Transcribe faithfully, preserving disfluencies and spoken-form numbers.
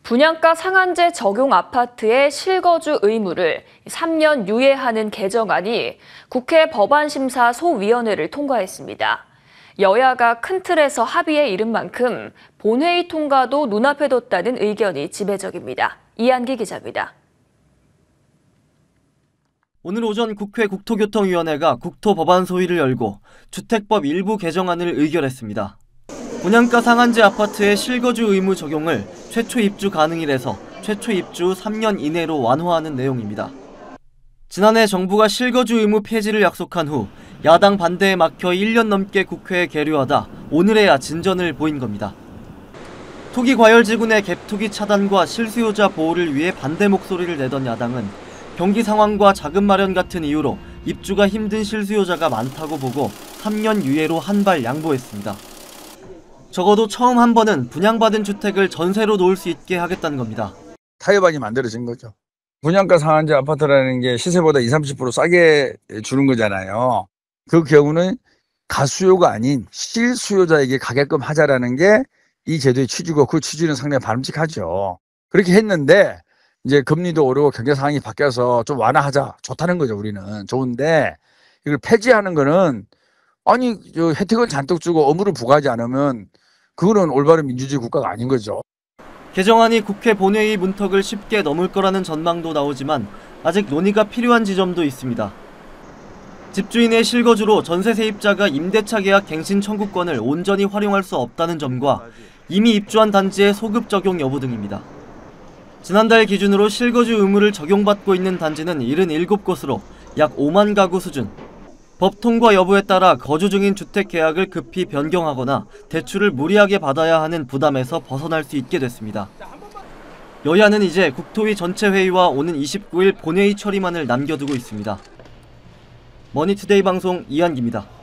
분양가 상한제 적용 아파트의 실거주 의무를 삼 년 유예하는 개정안이 국회 법안심사소위원회를 통과했습니다. 여야가 큰 틀에서 합의에 이른 만큼 본회의 통과도 눈앞에 뒀다는 의견이 지배적입니다. 이한기 기자입니다. 오늘 오전 국회 국토교통위원회가 국토법안 소위를 열고 주택법 일부 개정안을 의결했습니다. 분양가 상한제 아파트의 실거주 의무 적용을 최초 입주 가능일에서 최초 입주 후 삼 년 이내로 완화하는 내용입니다. 지난해 정부가 실거주 의무 폐지를 약속한 후 야당 반대에 막혀 일 년 넘게 국회에 계류하다 오늘에야 진전을 보인 겁니다. 투기 과열지구 내 갭투기 차단과 실수요자 보호를 위해 반대 목소리를 내던 야당은 경기 상황과 자금 마련 같은 이유로 입주가 힘든 실수요자가 많다고 보고 삼 년 유예로 한 발 양보했습니다. 적어도 처음 한 번은 분양받은 주택을 전세로 놓을 수 있게 하겠다는 겁니다. 타협안이 만들어진 거죠. 분양가 상한제 아파트라는 게 시세보다 이십, 삼십 퍼센트 싸게 주는 거잖아요. 그 경우는 가수요가 아닌 실수요자에게 가게끔 하자라는 게 이 제도의 취지고 그 취지는 상당히 바람직하죠. 그렇게 했는데 이제 금리도 오르고 경제 상황이 바뀌어서 좀 완화하자. 좋다는 거죠, 우리는. 좋은데 이걸 폐지하는 거는 아니 저 혜택을 잔뜩 주고 의무를 부과하지 않으면 그거는 올바른 민주주의 국가가 아닌 거죠. 개정안이 국회 본회의 문턱을 쉽게 넘을 거라는 전망도 나오지만 아직 논의가 필요한 지점도 있습니다. 집주인의 실거주로 전세 세입자가 임대차 계약 갱신 청구권을 온전히 활용할 수 없다는 점과 이미 입주한 단지의 소급 적용 여부 등입니다. 지난달 기준으로 실거주 의무를 적용받고 있는 단지는 칠십칠 곳으로 약 오만 가구 수준. 법 통과 여부에 따라 거주 중인 주택 계약을 급히 변경하거나 대출을 무리하게 받아야 하는 부담에서 벗어날 수 있게 됐습니다. 여야는 이제 국토위 전체 회의와 오는 이십구 일 본회의 처리만을 남겨두고 있습니다. 머니투데이 방송 이한기입니다.